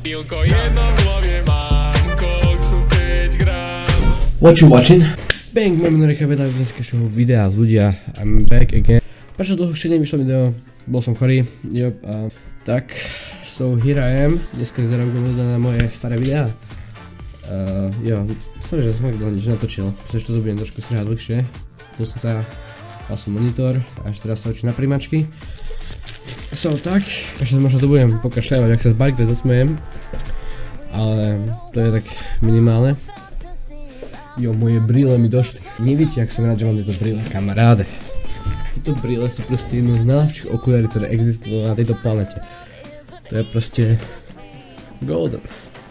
What you watching? Bang, máme na rekape dneskejšieho videa, ľudia, I'm back again. Prečo dlhšie nevyšlo video, bol som chorý, tak, so here I am, dneska zareagujem na moje staré videá. Sorry, že som dlho nič natočil, pretože to budem trošku strihať dlhšie. Mal som monitor, až teraz sa učím na príjmačky. So tak, ešte možno to budem pokašľavať, ak sa z bajkle zasmejem. Ale to je tak minimálne. Moje brýle mi došli. Nevíte, jak som rád, že mám tieto brýle, kamaráde. Tieto brýle sú proste jedno z najlepších okuliarí, ktoré existujú na tejto planete. To je proste golden.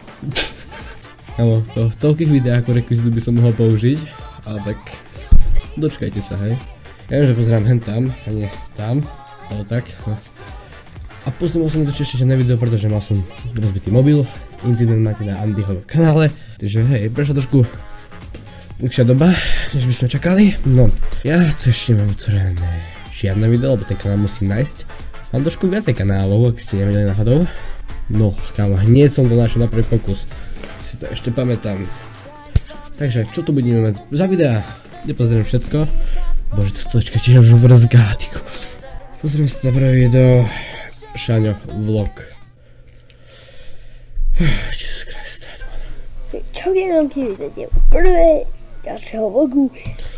Kámo, to v toľkých videách ako rekvizitu by som mohol použiť, ale tak dočkajte sa, hej. Ja viem, že pozerám hen tam, a nie tam, ale tak. A posunul som to ešte na video, pretože mal som rozbitý mobil. Incident máte na Andyho kanále, takže hej, prešla trošku dlhšia doba, než by sme čakali. No, ja tu ešte nemám utvorené žiadne video, lebo ten kanál musím nájsť. Mám trošku viacej kanálov, ak ste nevedeli náhodou. No, kámo, hneď som to našiel na prvý pokus. Si to ešte pamätám. Takže, čo tu budeme mať za videá? Nepozriem všetko. Bože, to stolička tiež už vrzgá, ty kokos. Pozrieme si to prvé video. Šaňo vlog. Jesus Christ. Čau, jenomky, vidíte prvé ďalšieho vlogu.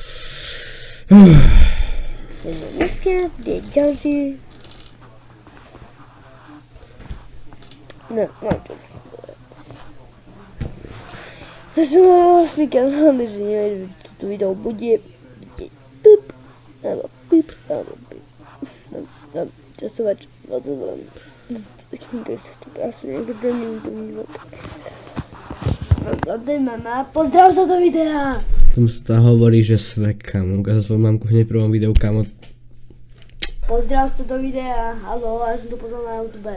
Dneska je ďalší. No čo. Ja som vlastný kanál, že neviem, že toto video bude. Pip, alebo pip. Časovač, pozdrav sa do videa! Tomu sa tam hovorí, že svek, kamo. Ukázal svoju mamku hneď v prvom videu, kamo. Pozdrav sa do videa, haló, ja som to pozval na YouTube.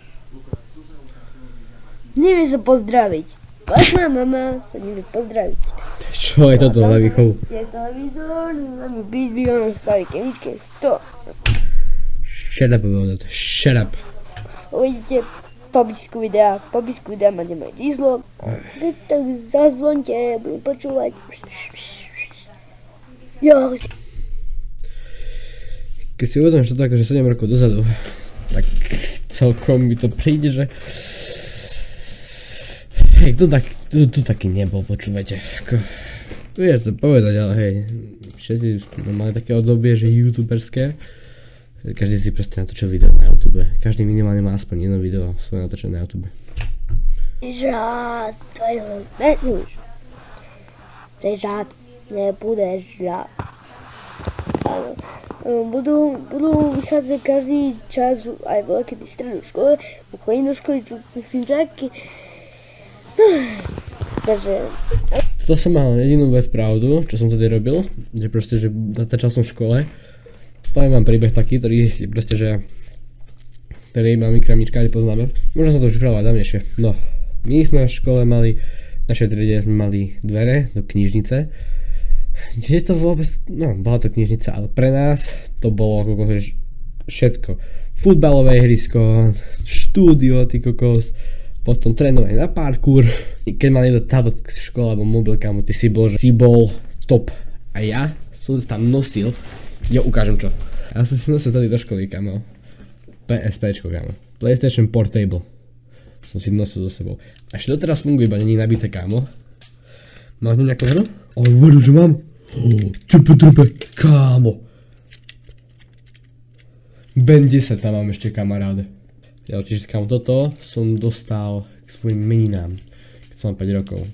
Nevie sa pozdraviť. Vlastná mama sa nevie pozdraviť. Čo je toto, Lavichov? Je televízor, máme byť, bývam v starej kemičke 100. Shut up about that, shut up. Uvidíte popisku videa máte moje číslo. Tak zazvonte, budem počúvať. Keď si uvedom, že to akože 7 rokov dozadu, tak celkom mi to príde, že hej, kto taký nebol, počúvajte. Vieš to povedať, ale hej, všetci mali také obdobie, že youtuberské. Každý si proste natočil video na YouTube. Každý minimálne má aspoň jedno video svoje natočené na YouTube. Žád, tvojho nežúš. Žád, nebudeš žád. Áno. Budú vychádzať každý čas aj keď v strednej škole, chodím do školy, čo myslím čaky. Takže... To som mal jedinú vec pravdu, čo som tedy robil, že proste, že natáčal som v škole. Poviem vám príbeh taký, ktorý je proste, že ktorý mami kramičkári poznáme. Možno som to už pripravovať dávnejšie. No, my sme v škole mali, v našej triede sme mali dvere do knižnice. Kde to vôbec, no, bola to knižnica, ale pre nás to bolo ako všetko. Futbalové ihrisko, štúdio, ty kokos, potom trénovanie na parkour. Keď mal niekto tablet v škole alebo mobil, kamo, ty si bol top. A ja som sa tam nosil. Ja ukážem čo. Ja som si nosil tady do školy, kamo. PSPčko, kamo. PlayStation Portable. Som si nosil so sebou. Až doteraz funguje, iba není nabité, kamo. Máš nejakú hru? Veru, že mám. Čupe, kamo. Ben 10 tam mám ešte, kamaráde. Ja čiže, kamo, toto som dostal k svojim meninám, keď som mám 5 rokov.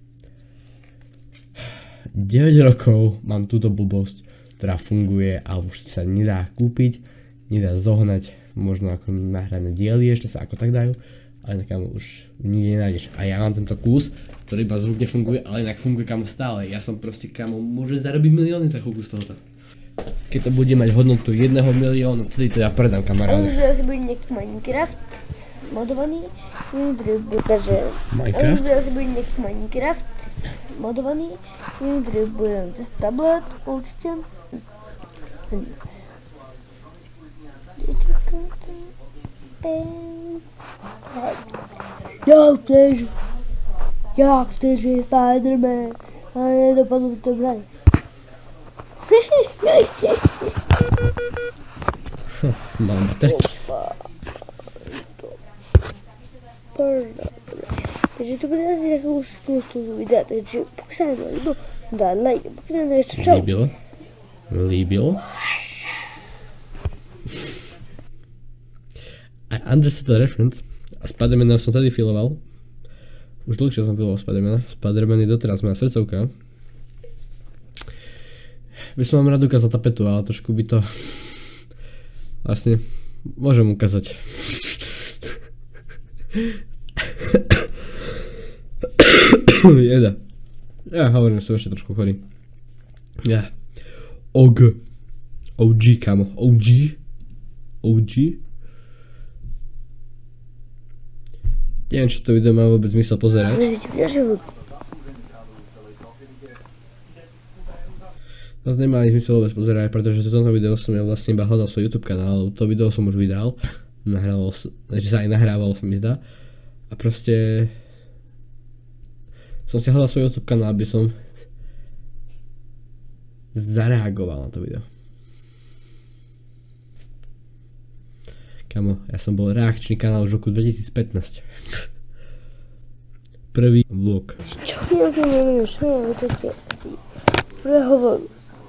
9 rokov mám túto blbosť, ktorá funguje a už sa nedá kúpiť, nedá zohnať, možno ako nahrané diely ešte sa ako tak dajú, ale kamo už nikde nenájdeš. A ja mám tento kus, ktorý iba zvuk nefunguje, ale inak funguje, kamo, stále. Ja som proste, kamo, môže zarobiť milióny za chvíľku z tohoto. Keď to bude mať hodnotu 1 miliónu, vtedy to ja predám, kamaráde. Teraz bude nejaký Minecraft modovaný, takže... Minecraft? Teraz bude nejaký Minecraft modovaný, bude cez tablet, určite. Já chceš, že je Spider-Man, ale nedopadlo to dobré. Mám baterky. Takže to bude asi takovou spoustu videa, takže pokud se vám to líbilo, dát like, pokud se vám to ještě čau. Líbilo? I understood the reference. A Spidermana som tady filoval. Už dlhšie som filoval Spidermana. Spiderman je doteraz moja srdcovka. By som vám rád ukázal tapetu, ale trošku by to... Vlastne... Môžem ukázať. Jeda. Ja hovorím, že som ešte trošku chorý. Ja. OG, kamo. OG. Neviem, čo to video má vôbec zmysel pozerať. Zase nemá ani zmysel vôbec pozerať, pretože toto video som ja vlastne iba hľadal svoj YouTube kanál, to video som už vydal. Takže sa aj nahrával, sa mi zdá. A proste... Som si hľadal svoj YouTube kanál, aby som zareagoval na to video. Kamo, ja som bol reakčný kanál už v roku 2015. Prvý vlog. Čo ty miluješ? Prehovor.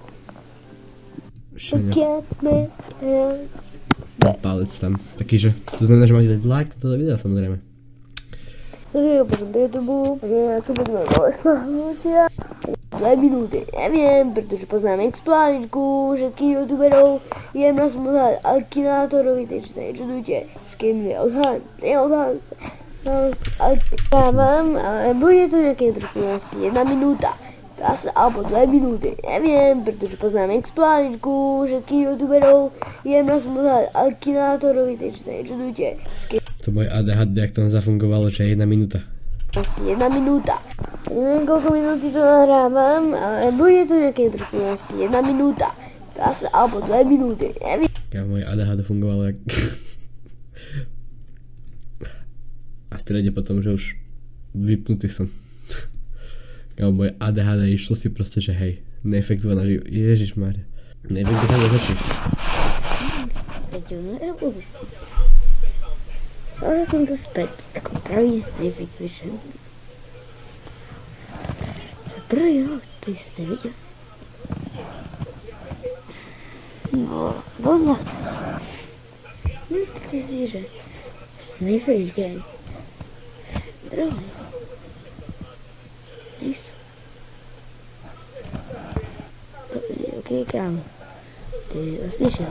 Palec tam. Taký, že to znamená, že máte dať like na toto video, samozrejme. Takže jo, potom do YouTube, že ja to budeme slahnutia. 2 minúty, neviem, pretože poznám Explanitku, všetkých youtuberov, idem na smutná Alkinátorovi, takže sa nečudujte, keď mi neodhádam sa. Alkinávam, ale bude to nejaké trošku asi 1 minúta. Alebo 2 minúty, neviem, pretože poznám Explanitku, všetkých youtuberov, idem na smutná Alkinátorovi, takže sa nečudujte. To moje ADHD, jak tam zafungovalo, že je 1 minúta. Asi 1 minúta. Neviem, koľko minúty to nahrávam, ale bude to nejaké trošku asi 1 minúta. Alebo 2 minúty, neviem. Ja moje ADHD fungovalo jak... A v triede potom, že už vypnutý som. Ja moje ADHD išlo si proste, že hej, neefektovaná život. Ježišmarja. Neviem, kde tam začneš. Ale som to späť, ako pravý nefikvišen. Prvý rok, ty ste videl? No, voľa chce. Myslíte si, že nefikvišen. Druhý. Niso. Ok, kámo. Ty to slyšel?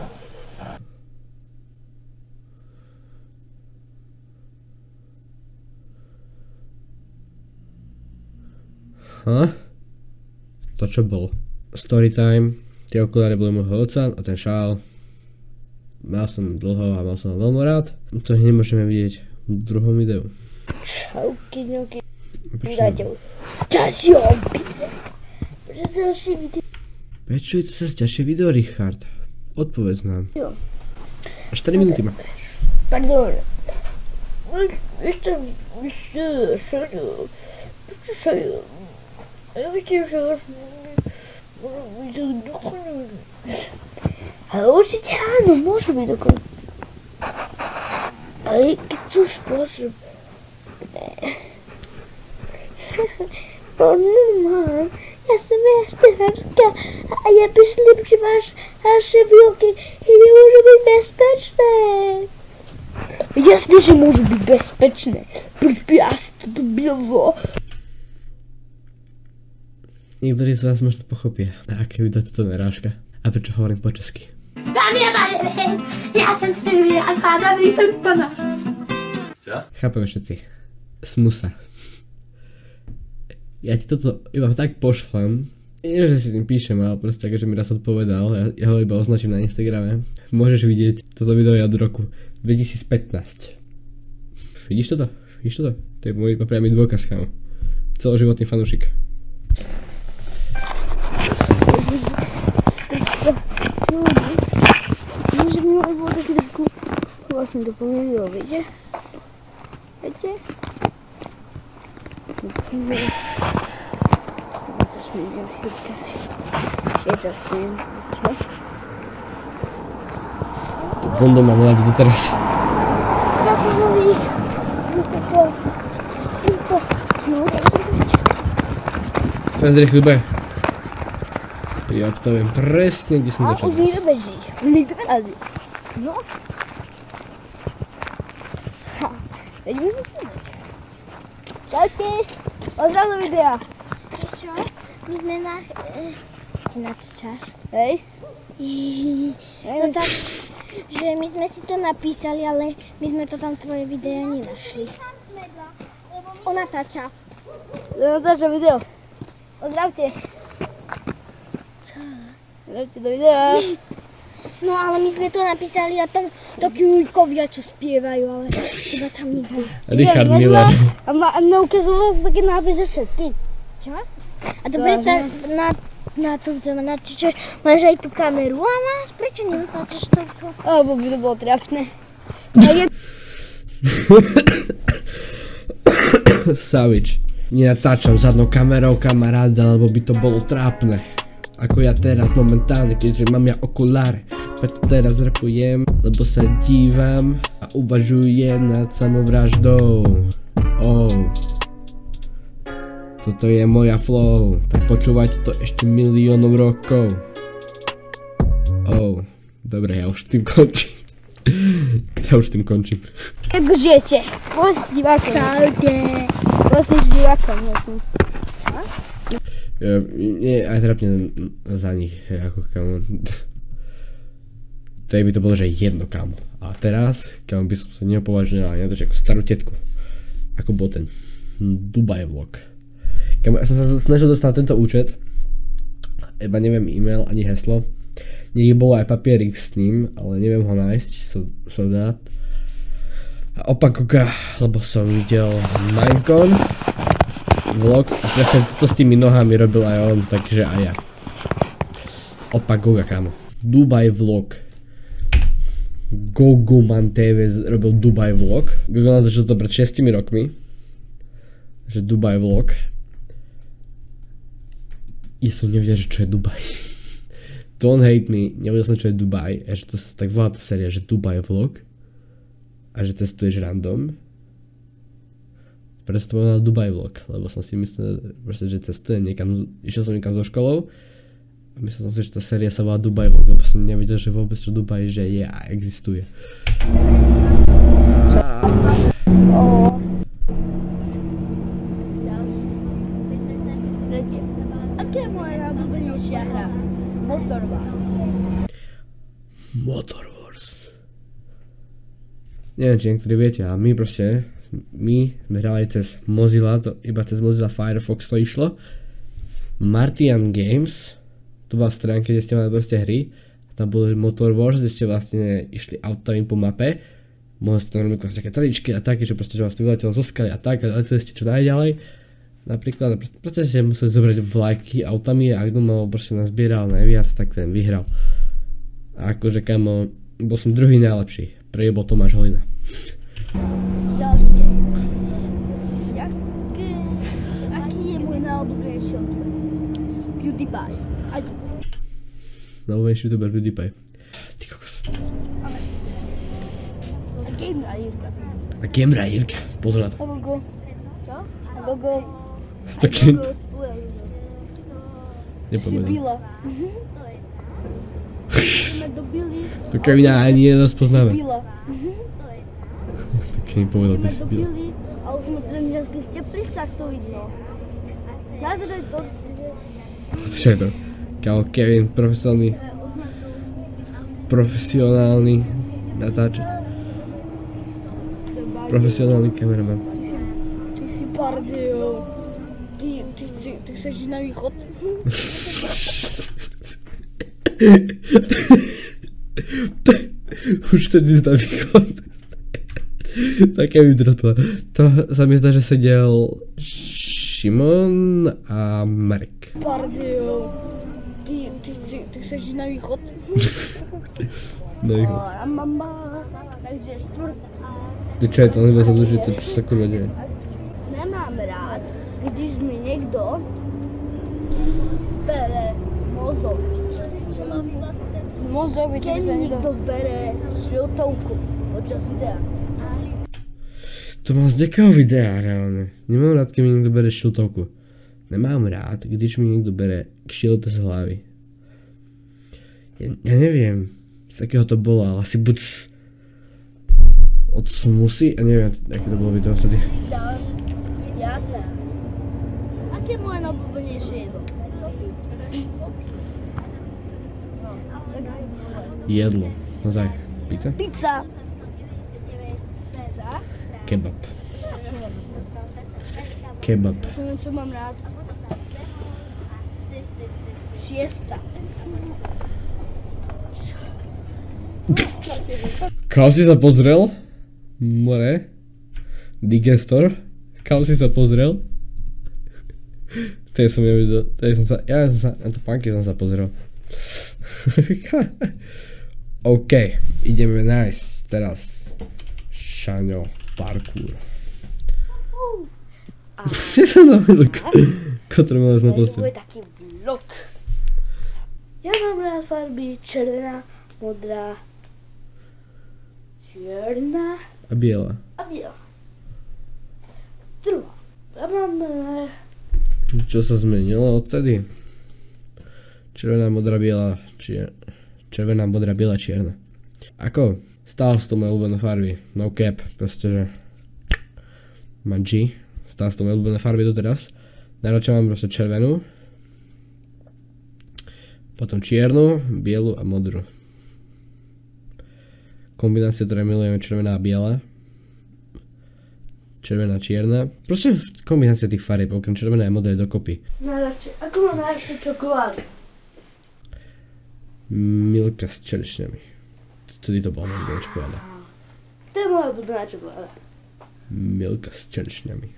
To čo bolo? Storytime, tie okuláre boli môjho otca a ten šál. Mal som dlho a mal som ho veľmi rád. To nemôžeme vidieť v druhom videu. Čauky, ňoky. Ďalšie obide. Prečo ďalšie video? Prečo je to zase ďalšie video, Richard? Odpovedz nám. Jo. Až 4 minúty má. Pardon. Ešte šajú. Ja myslím, že vás byť dokonalý. Ale určite áno, môžu byť dokonalý. Ale keď sú spôsob... Normálne, ja som jastrárka a ja myslím, že vaše výroky nemôžu byť bezpečné. Jasne, že môžu byť bezpečné. Proč by asi toto bylo? Niektorí z vás možno pochopia, na aké video toto narážka a prečo hovorím po česky. Dámy a pánové, já jsem Sylvie a hádám jsem pana. Chápeme všetci. Smusa. Ja ti toto iba tak pošlem. Nie, že si tým píšem, ale proste akože mi raz odpovedal. Ja ho iba označím na Instagrame. Môžeš vidieť toto video od roku 2015. Vidíš toto? Vidíš toto? To je môj iba priamy dôkaz, kámo. Celoživotný fanúšik. Že mi aj bolo taký trošku vlastne doplnili, viete? Viete? Bundu mám hľadiť doteraz. Teraz rýchli be. Ja to viem presne, kde som začal. A už niekto beží. Niekto razí. No. Ha. Teď môžem snímať. Čaute. Pozdrav do videa. Vieš čo? My sme na... Ty načítaš? Hej. No tak, že my sme si to napísali, ale my sme to tam tvoje videa nenašli. Ona natáča. Natáčam video. Pozdravte. Čo? Pozdravte do videa. No ale my sme to napísali a tam takí ujkovia, čo spievajú, ale iba tam nikto. Richard Miller. A mne ukazovala sa také nápise všetky. Čo? A dobre, na to chceme natáčať, máš aj tú kameru a máš, prečo nenatáčaš toľko? Lebo by to bolo trápne. Savage. Nenatáčam zadnou kamerou, kamaráda, lebo by to bolo trápne. Ako ja teraz momentálne, keďže mám ja okuláre. Preto teraz rapujem, lebo sa dívam a uvažujem nad samovraždou. Toto je moja flow, tak počúvajte to ešte miliónov rokov. Dobre, ja už tým končím. Ako žijete? Povedz divákom. Čaute. Povedz divákom, jasne. Nie, aj trápne za nich, ako kamo. To by to bolo, že jedno, kamo. A teraz, kamo, by som sa neopovažoval na to, že ako starú tetku. Ako bol ten Dubaj vlog. Kamo, ja som sa snažil dostať na tento účet, iba neviem e-mail ani heslo. Niekde bol aj papierik s ním, ale neviem ho nájsť, som rád. A opakuka, lebo som videl Minecon vlog a presne toto s tými nohami robil aj on, takže aj ja. Opakuka, kamo. Dubaj vlog. Goguman TV robil Dubaj vlog. Google natáčal to pred 6 rokmi. Že Dubaj vlog. I som nevedel, že čo je Dubaj. Don't hate me, nevedel som čo je Dubaj. A že to sa tak volá tá séria, že Dubaj vlog. A že testuješ random. Preto to bol na Dubaj vlog, lebo som si myslel, že testujem niekam, išiel som niekam so školou. A myslel som si, že tá séria sa volá Dubaj vlog, lebo som nevedel, že vôbec čo Dubaj že je a existuje. Aká je moja najobľúbenejšia hra? Motor Wars. Motor Wars. Neviem, či niektorí viete, ale my sme hrali cez Mozilla, iba cez Mozilla Firefox to išlo. Martian Games, to bola stránka, kde ste mali proste hry. Tam bol Motor Wars, kde ste vlastne išli autami po mape. Mohli ste tam robiť také tričky a také, že proste, že vás to vyletelo zo skaly a tak, a leteli ste čo najďalej. Napríklad, proste ste museli zobrať vlajky autami a kto mal proste nazbieral najviac, tak ten vyhral. A akože kamo, bol som druhý najlepší, prvý bol Tomáš Holina. Ďalšie. Aký je môj najobľúbenejší youtuber? PewDiePie. Najobľúbenejší youtuber PewDiePie. Ty kokos. A Gamera Jirka. A Gamera Jirka, pozor na to. A Gogo. Čo? A Gogo. Taký... Gogo. Nepovedal. Bila. Ideme do Billy. To Kevina ani nerozpoznáme. Bila. Tak mi povedal, ty Ideme si do byl. Billy a už sme v trenérských teplicách to vidno. Nádržaj to. Čo je to? Kámo, Kevin, profesionálny natáča. Profesionálny kameraman. Ty si pardio. Ty chceš ísť na východ? Už chceš ísť na východ. Tak ja mi teraz povedal. To sa mi zdá, že sedel Šimon a Marek. Pardio. Ty chceš ísť na východ? Na východ. Mama. Takže štvrtá. Ty čo je to? Neviem sa dožiť, to čo sa kurva deje. Nemám rád když mi někdo bere mozog. Mozog by Keď mi niekto bere šiltovku počas videa. To mám z nejakého videa, reálne. Nemám rád, keď mi niekto bere šiltovku. Nemám rád, když mi niekto bere šilte z hlavy. Ja neviem, z akého to bolo, ale asi buď od Smusy, a neviem, aké to bolo video vtedy. Jaká? Aké je moje najobľúbenejšie jedlo? Jedlo. No tak, pizza? Pizza. Kebab. Kebab. Čo mám rád? Siesta. Kam si sa pozrel? More? Digestor? Kam si sa pozrel? To som nevidel. Ja som sa, na to panky som sa pozrel. OK, ideme nájsť teraz Šaňo parkour. Kde sa navidel kotrmelec na posteľ? Bude taký vlog. Ja mám rád farby červená, modrá, čierna A biela. a biela. Druhá. Ja mám Čo sa zmenilo odtedy? Červená, modrá, biela, červená, modrá, biela, čierna. Ako? Stále sú to moje obľúbené farby. No cap, proste, že má G. Stále sú to moje obľúbené farby doteraz. Najradšej mám proste červenú. Potom čiernu, bielu a modrú. Kombinácie, ktoré milujeme, červená a biela. Červená, čierna. Proste kombinácia tých farieb, okrem červené a modré dokopy. najradšej, ako mám najradšej čokoládu? Milka s čerešňami. Vtedy to bola moja čokoláda. To je moja obľúbená čokoláda. Milka s čerešňami.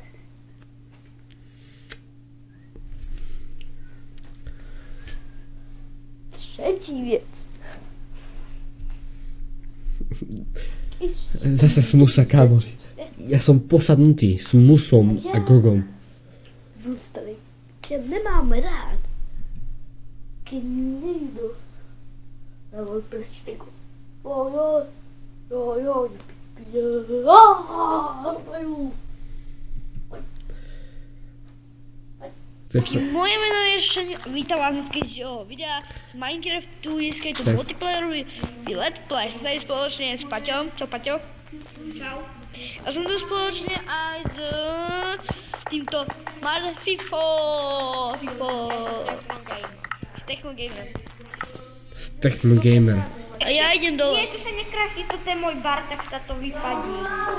Tretí vec. Zase smusa, kámo. Ja som posadnutý smusom a gogom. Vústali. Ja nemám rád, keď niekto na môj prečteku. Moje meno je Šaňo, vítam vás dneska z videa z Minecraftu, dneska je to multiplayerový let's play. Som tady spoločne s Paťom. Čau Paťo. Čau. A som tu spoločne aj s týmto Fifo. S Technogamer. S Technogamer. A ja idem dole. Nie, tu sa nekrášli, toto je môj bar, tak sa to vypadí.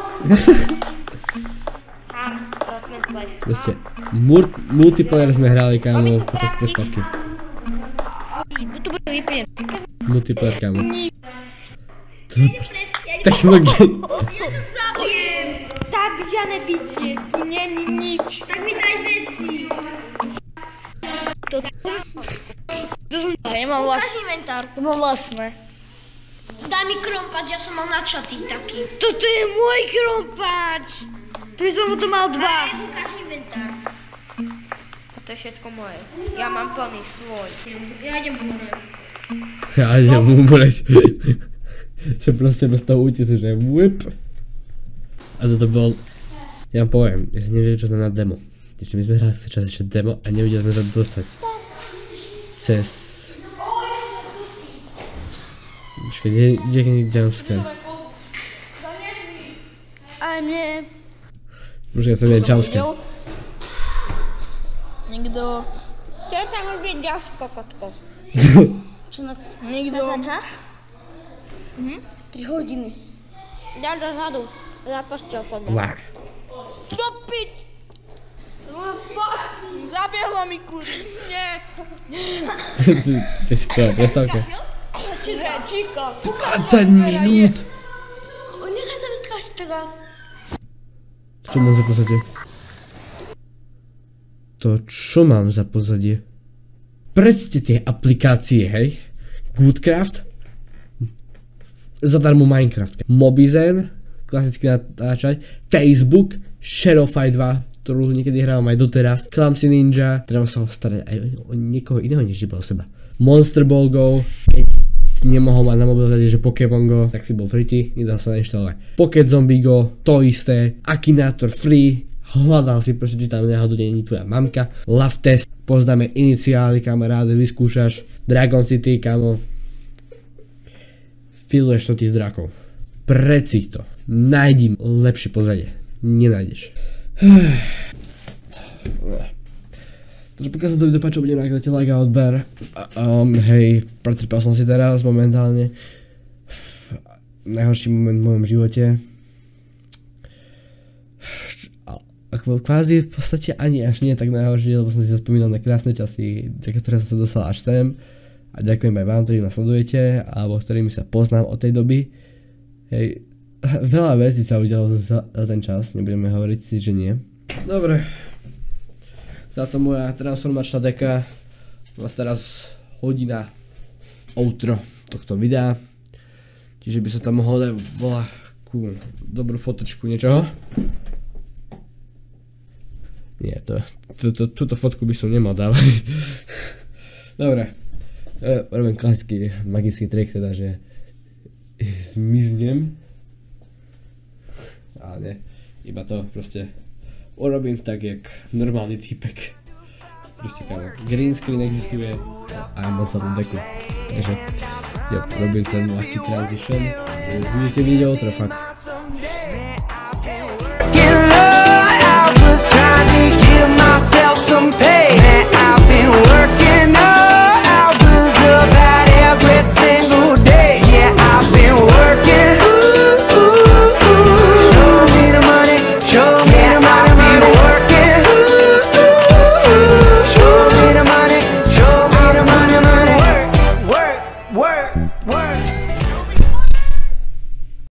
Proste, multiplayer sme hrali, kámo, počas prestávky. Tu bude vypnem. Multiplayer, kámo. To je proste Technogamer. Ja to zabijem. Tak, žiadne bicie, tu není nič. Tak mi daj veci. Ja mám Ukáž inventár. Ja mám vlastné. Daj mi krompať, ja som mal načatý taký. Toto je môj krompáč. Tu som to mal dva. Ukáž inventár. To je všetko moje. Ja mám plný svoj. Ja idem hore. Ja idem umreť. Že proste bez toho útisu, že whip. A toto bol... Ja vám poviem, ja si nevedel, čo znamená demo. Ešte my sme hrali čas ešte demo a nevedeli sme sa dostať. Cez... Počkaj, kde je jumpscare? Aj mne. Počkaj, som je jumpscare. Nikto. Teraz sa môže byť ďalší kokotko. Čo na... Nikto. Čas? 3 hodiny. Ďal dozadu. Za postel podľa. Lá. Stopiť! Zabiehla mi kúži. Nie. To je to, prestávka. Číka. 20 minút! Nechaj sa vystrašiť teda. Čo mám za pozadie? To čo mám za pozadie? Prečte tie aplikácie, hej? Goodcraft, zadarmo Minecraft, Mobizen, klasicky natáčať, Facebook, Shadowfy 2, to ktorú niekedy hrávam aj doteraz. Clumsy Ninja, treba sa ho starať aj o niekoho iného než iba o seba. Monster Ball Go, keď nemohol mať na mobil, že Pokémon Go, tak si bol free, nedal sa nainštalovať. Pocket Zombie Go, to isté. Akinator Free, hľadal si proste, či tam náhodou nie je tvoja mamka. Love Test, poznáme iniciály, kamaráde, vyskúšaš. Dragon City, kamo. Filuješ to tých drakov. Precíť to. Nájdi lepšie pozadie. Nenájdeš. Takže pokiaľ sa to video páčilo, budem nakladať like a odber. Hej, pretrpel som si teraz momentálne. Najhorší moment v mojom živote. Kvázi v podstate ani až nie tak najhoršie, lebo som si zaspomínal na krásne časy, ktoré som sa dostal až sem. A ďakujem aj vám, ktorí ma sledujete, alebo s ktorými sa poznám od tej doby. Hej, veľa vecí sa udialo za ten čas, nebudeme hovoriť si, že nie. Dobre. Táto moja transformačná deka. Vás teraz hodina outro tohto videa. Čiže by sa tam mohlo dať voľakú dobrú fotočku niečoho. Nie, túto fotku by som nemal dávať. Dobre. Robím klasický magický trik, teda, že zmiznem. Ale nie, iba to proste urobím tak, jak normálny týpek. Proste kámo, green screen existuje a moc za tú deku. Takže, jo, robím ten ľahký transition. Budete vidieť, to fakt